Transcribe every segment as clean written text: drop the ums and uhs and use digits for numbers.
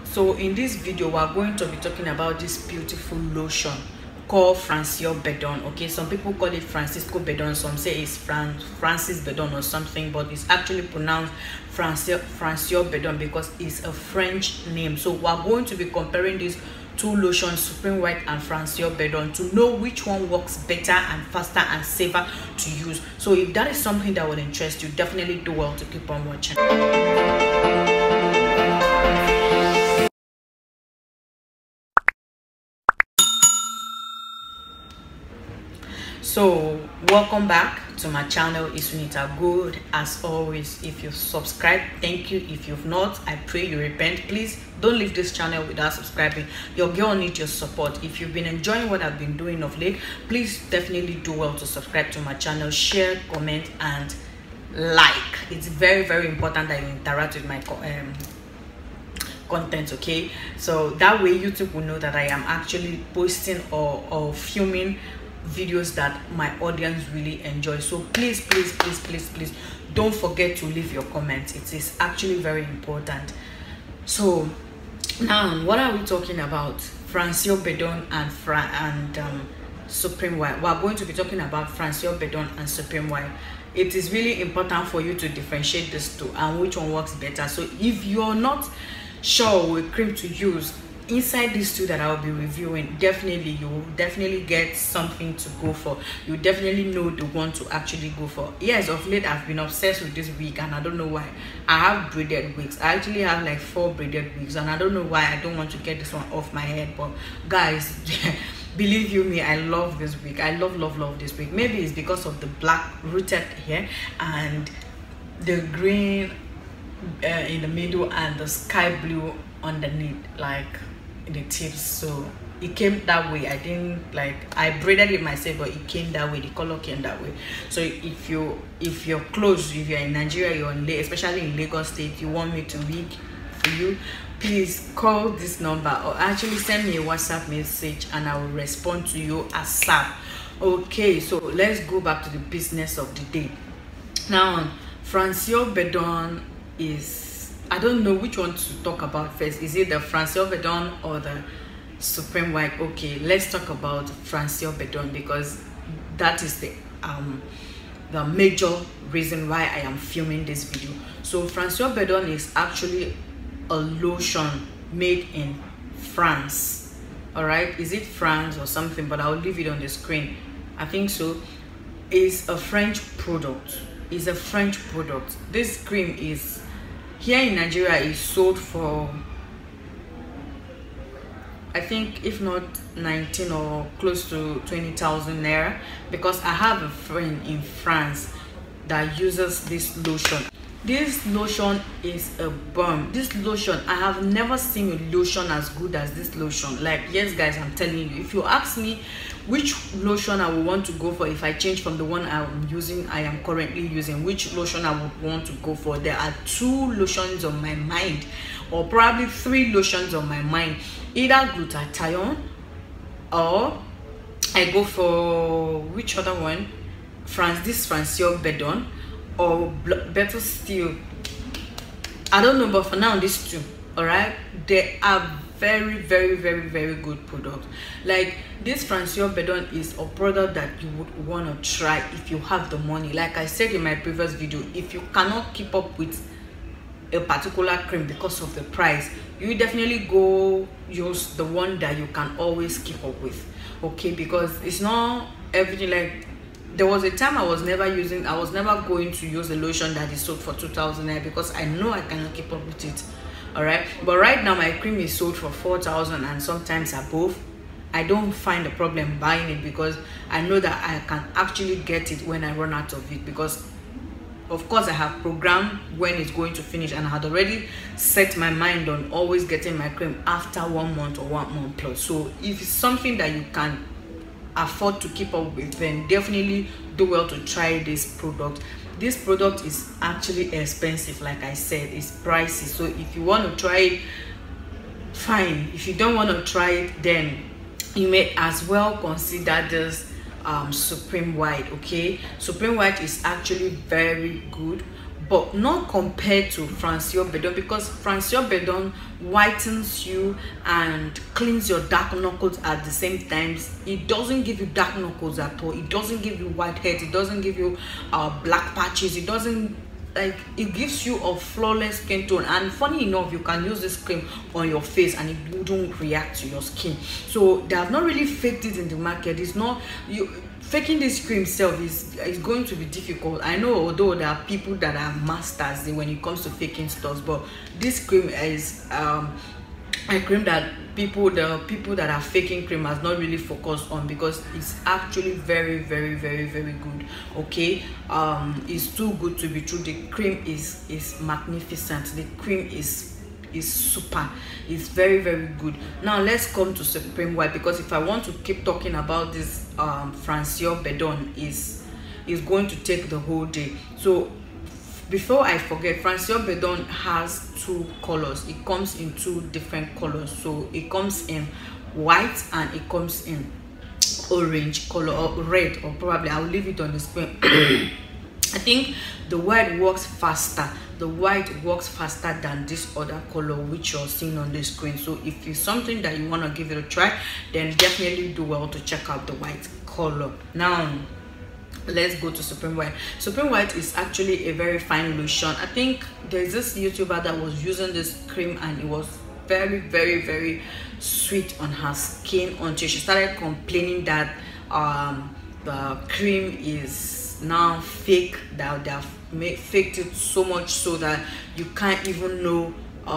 So in this video we are going to be talking about this beautiful lotion called Francoise Bedon. Okay, some people call it Francisco Bedon, some say it's Francis Bedon or something, but it's actually pronounced Francoise Bedon because it's a French name. So we are going to be comparing these two lotions, Supreme White and Francoise Bedon, to know which one works better and faster and safer to use. So if that is something that will interest you, definitely do well to keep on watching. So welcome back to my channel. It's Unita Good. As always, if you've subscribed, thank you. If you've not, I pray you repent. Please don't leave this channel without subscribing. Your girl needs your support. If you've been enjoying what I've been doing of late, please definitely do well to subscribe to my channel, share, comment, and like. It's very, very important that you interact with my content, okay? So that way YouTube will know that I am actually posting or filming videos that my audience really enjoy. So please don't forget to leave your comments. It is actually very important. So now, what are we talking about? Francoise Bedon and Supreme White. We are going to be talking about Francoise Bedon and Supreme White. It is really important for you to differentiate these two and which one works better. So if you're not sure what cream to use inside these two that I'll be reviewing, definitely you will definitely get something to go for. You definitely know the one to actually go for. Yes, of late I've been obsessed with this wig and I don't know why. I have braided wigs. I actually have like 4 braided wigs and I don't know why I don't want to get this one off my head. But guys, believe you me, I love this wig. I love this wig. Maybe it's because of the black rooted hair and the green in the middle and the sky blue underneath, like the tips. So it came that way. I didn't I braided it myself, but it came that way. The color came that way. So if you're close, if you're in Nigeria, you're in especially in Lagos State, you want me to wig for you, please call this number or actually send me a WhatsApp message and I will respond to you ASAP. Okay, so let's go back to the business of the day. Now, Francoise Bedon is, I don't know which one to talk about first. Is it the Francoise Bedon or the Supreme White? Okay, let's talk about Francoise Bedon because that is the major reason why I am filming this video. So Francoise Bedon is actually a lotion made in France. All right, is it France or something? But I'll leave it on the screen. I think so. It's a French product. It's a French product. This cream is here in Nigeria is sold for, I think, if not 19 or close to 20,000 naira, because I have a friend in France that uses this lotion. This lotion is a bomb. This lotion, I have never seen a lotion as good as this lotion. Like, yes guys, I'm telling you, if you ask me which lotion I would want to go for if I change from the one I am currently using, which lotion I would want to go for, there are 2 lotions on my mind, or probably 3 lotions on my mind. Either glutathione, or I go for which other one, this Francoise Bedon, or better still, I don't know, but for now these 2, all right, they are very good product. Like, this Francoise Bedon is a product that you would want to try if you have the money. Like I said in my previous video, if you cannot keep up with a particular cream because of the price, you definitely go use the one that you can always keep up with, okay? Because it's not everything. Like, there was a time I was never going to use a lotion that is sold for 2,000 naira because I know I cannot keep up with it. All right, but right now my cream is sold for 4,000 and sometimes above. I don't find a problem buying it because I know that I can actually get it when I run out of it, because of course I have programmed when it's going to finish and I had already set my mind on always getting my cream after 1 month or 1 month plus. So if it's something that you can afford to keep up with, then definitely do well to try this product. This product is actually expensive. Like I said, it's pricey. So if you want to try it, fine. If you don't want to try it, then you may as well consider this Supreme White. Okay, Supreme White is actually very good, but not compared to Francoise Bedon, because Francoise Bedon whitens you and cleans your dark knuckles at the same time. It doesn't give you dark knuckles at all. It doesn't give you whiteheads. It doesn't give you black patches. It doesn't, like, it gives you a flawless skin tone. And funny enough, you can use this cream on your face and it wouldn't react to your skin. So they have not really faked it in the market. It's not, you faking this cream itself is going to be difficult. I know, although there are people that are masters when it comes to faking stuff, but this cream is a cream that the people that are faking cream has not really focused on, because it's actually very good. Okay, it's too good to be true. The cream is magnificent. The cream is super. It's very good. Now let's come to Supreme White, because if I want to keep talking about this Francoise Bedon, is going to take the whole day. So before I forget, Francoise Bedon has two colors. It comes in two different colors. So it comes in white and it comes in orange color, or red, or probably I'll leave it on the screen. I think the white works faster. The white works faster than this other color which you're seeing on the screen. So if it's something that you want to give it a try, then definitely do well to check out the white color. Now let's go to Supreme White. Supreme White is actually a very fine lotion. I think there's this YouTuber that was using this cream and it was very sweet on her skin, until she started complaining that the cream is now fake, that they have faked it so much so that you can't even know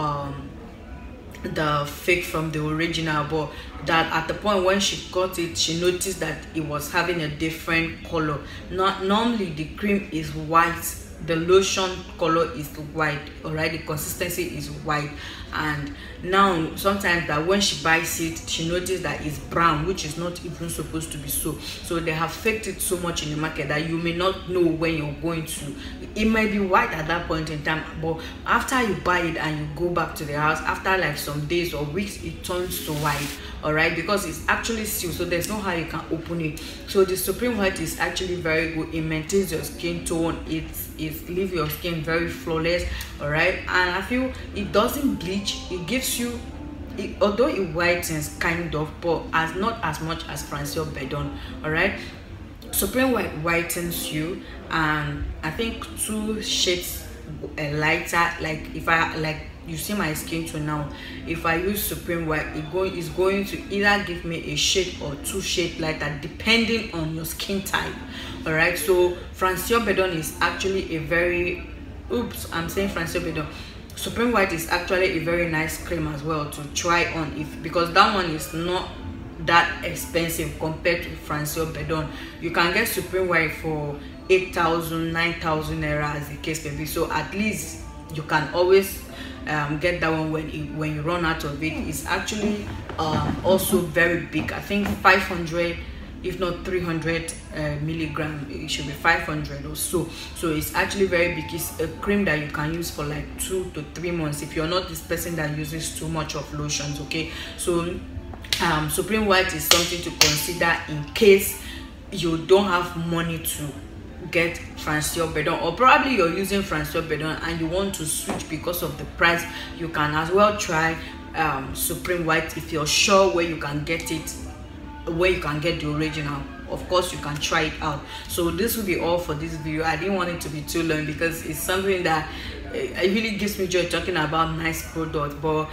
the fake from the original. But that at the point when she got it, she noticed that it was having a different color. Not normally the cream is white, the lotion color is white, all right, the consistency is white, and now sometimes that when she buys it, she noticed that it's brown, which is not even supposed to be so. So they have faked it so much in the market that you may not know when you're going to, it might be white at that point in time, but after you buy it and you go back to the house, after like some days or weeks, it turns to white, all right, because it's actually sealed, so there's no how you can open it. So the Supreme White is actually very good. It maintains your skin tone. It leaves your skin very flawless, all right, and I feel it doesn't bleach. It gives you, although it whitens kind of, but as not as much as Francoise Bedon, all right. Supreme White whitens you, and I think 2 shades lighter. Like if I, like, you see my skin tone now, if I use Supreme White, it's going to either give me a shade or 2 shades lighter depending on your skin type, all right. So Francoise Bedon is actually a very, I'm saying Francoise Bedon, Supreme White is actually a very nice cream as well to try on, if because that one is not that expensive compared to Francoise Bedon. You can get Supreme White for 8,000, 9,000 naira as the case may be. So at least you can always get that one when you run out of it. It's actually also very big. I think 500, if not 300 milligram. It should be 500 or so. So it's actually very big. It's a cream that you can use for like 2 to 3 months if you're not this person that uses too much of lotions. Okay, so Supreme White is something to consider in case you don't have money to get Francoise Bedon, or probably you're using Francoise Bedon and you want to switch because of the price. You can as well try Supreme White if you're sure where you can get it, where you can get the original. Of course you can try it out. So this will be all for this video. I didn't want it to be too long because it's something that it really gives me joy talking about nice products, but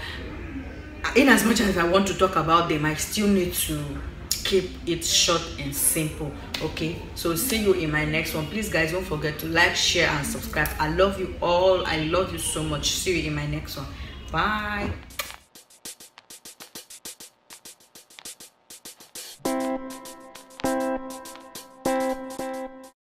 in as much as I want to talk about them, I still need to keep it short and simple. Okay, so see you in my next one. Please guys, don't forget to like, share and subscribe. I love you all. I love you so much. See you in my next one. Bye.